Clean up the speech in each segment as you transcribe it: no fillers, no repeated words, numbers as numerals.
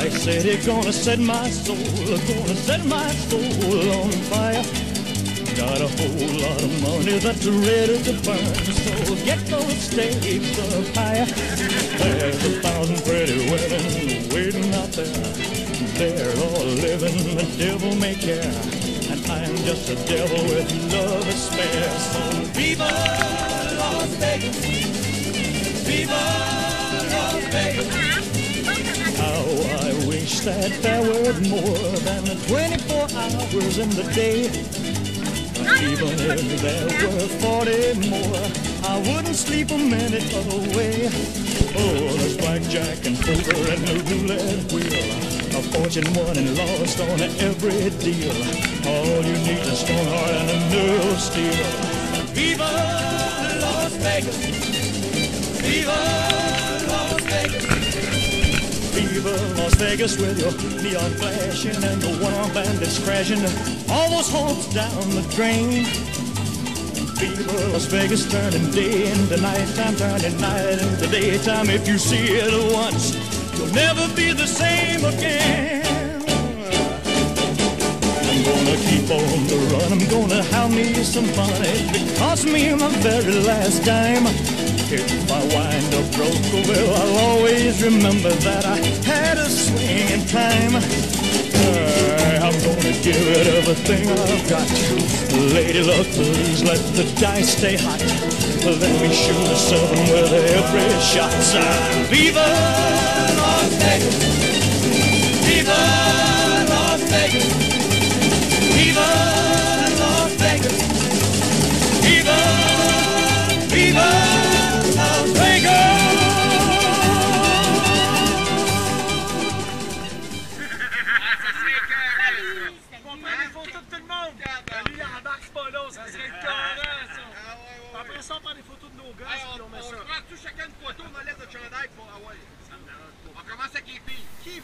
like city, gonna set my soul on fire. Got a whole lot of money that's ready to burn, so get those stakes up higher. There's 1,000 pretty women waiting out there. They're all living the devil may care, and I'm just a devil with love to spare. So viva Las Vegas, viva Las Vegas. How I wish that there were more than 24 hours in the day. Even if there were 40 more, I wouldn't sleep a minute away. Oh, there's blackjack and poker and the roulette wheel, a fortune won and lost on every deal. All you need is a strong heart and a nerve of steel. Viva Las Vegas, viva Las Vegas. Viva Las Vegas with your neon flashing and your one-armed bandits crashing all those hopes down the drain. Viva Las Vegas turning day into nighttime, turning night into daytime. If you see it once, you'll never be the same again. I'm gonna keep on the run, I'm gonna have me some fun. It cost me my very last dime. If I wind up broke, well, I'll always remember that I had a swing in time. I'm gonna give it everything I've got. Lady luck, please let the dice stay hot. Let me shoot a 7 with every shot. Viva Las Vegas, viva Las Vegas, viva Las Vegas, viva, viva Las Vegas. Après ça, on prend des photos de nos gars, puis on met ça. On prend tout chacun une photo, on enlève le chandail pour Hawaii. On commence avec les filles. Qui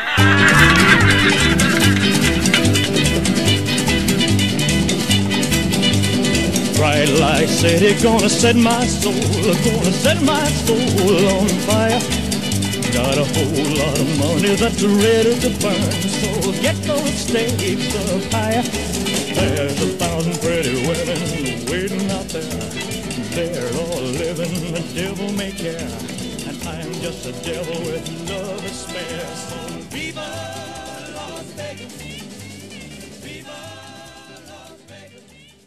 veut? Bright light city, gonna set my soul on fire. Got a whole lot of money that's ready to burn, so get those stakes up higher. There's 1,000 pretty women waiting out there. They're all living the devil may care, and I'm just a devil with love to spare. So viva Las Vegas, viva Las Vegas.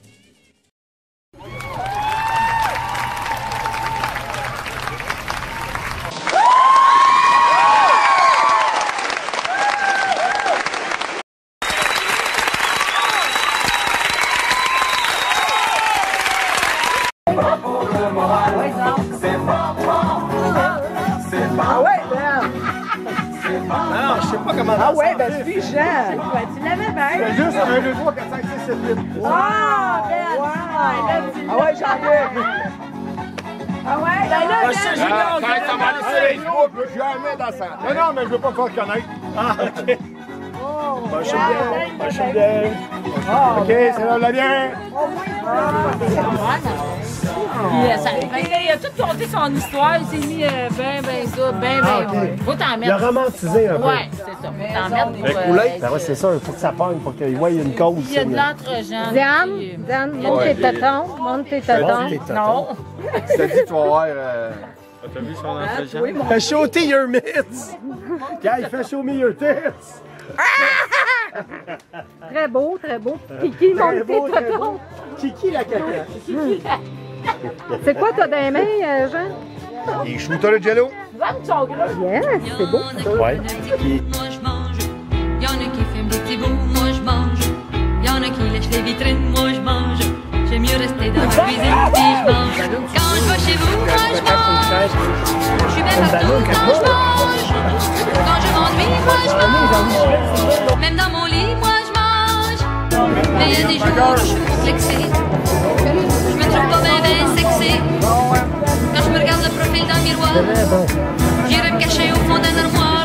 Ah ouais, ben c'est Jean. Tu l'avais bien. C'est juste 1, 2, 3, 4, 5, 6, 7, 8. Ah, ben ah ouais, Jean-Luc. Ah ouais, ben là, Je vais jamais dans ça. Non, mais je veux pas faire connaître. Ah, OK. Bonjour bien. OK, c'est là, la bière. Il a tout conté son histoire, il s'est mis faut t'en mettre. Il a romantisé un peu. Ouais, c'est ça. Faut t'en mettre pour. Ben ouais, c'est ça, il faut que ça pogne pour qu'il voie une cause. Il y a de l'entre-gens. Dan, monte tes tatons. Monte tes tatons. Non. Tu t'as dit, tu vas voir. T'as vu son entre-gens? Fait show your mitts. Quand il fait show me your tits. Très beau, très beau. Kiki, monte tes tatons. Kiki la caca. C'est quoi t'as dans les mains, Jean? Des shooters de jello. Yes, c'est beau. Ouais. Moi je mange. Y'en a qui fument des petits bouts, moi je mange. Y'en a qui lèchent les vitrines, moi je mange. J'aime mieux rester dans ma cuisine puis je mange. Quand je vais chez vous, moi je mange. Je suis bien partout quand je mange. Quand je m'ennuie, moi je mange. Même dans mon lit, moi je mange. Mais il y a des jours où je suis complexée. Je me trouve pas bien sexy. Quand je me regarde le profil dans le miroir, j'irai me cacher au fond d'un armoire.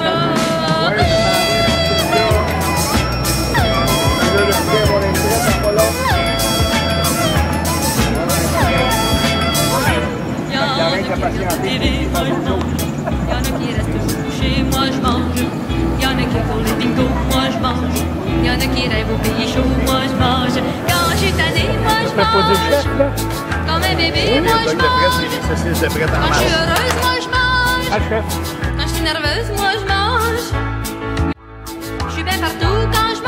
Y'en a qui restent couchés, moi je mange. Y'en a pas du chef, là. Comme un bébé, Oui, moi le je bloc de presse, mange. c'est des saucisses de prête en Quand je suis masse. heureuse, moi je mange. Ah, chef. Quand je suis nerveuse, moi je mange. Je suis bien partout quand je mange.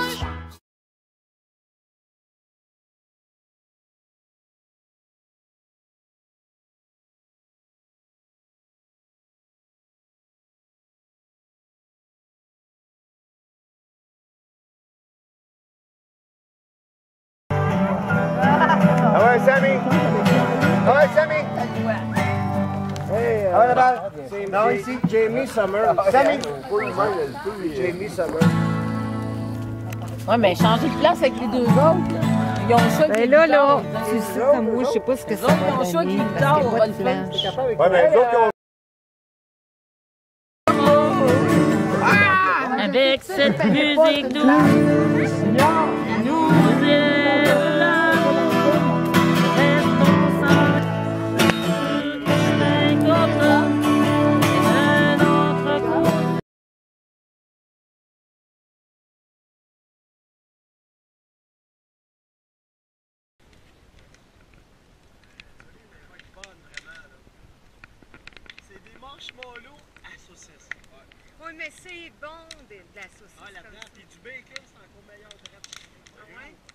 Ah ouais, Sammy. Ah ouais, Sammy. Hey, ah ouais, la balle. Non, ici, Jamie Summer. Sammy. Jamie Summer. Ouais, mais changer de place avec les deux autres. Là. Ils ont le choix Ben là, tu sais comme moi, je sais pas ce que ça Ils ont va le choix donner, qui parce qu'il tard, n'y on a va pas le de faire. planche. Ouais, mais les autres, Avec cette musique douce, nous élève là. Restons ensemble. Un autre coup. C'est des marshmallows à saucisse. Oui, mais c'est bon de la saucisse. Ah, là-dedans, puis du bacon, c'est encore meilleur. Ah ouais?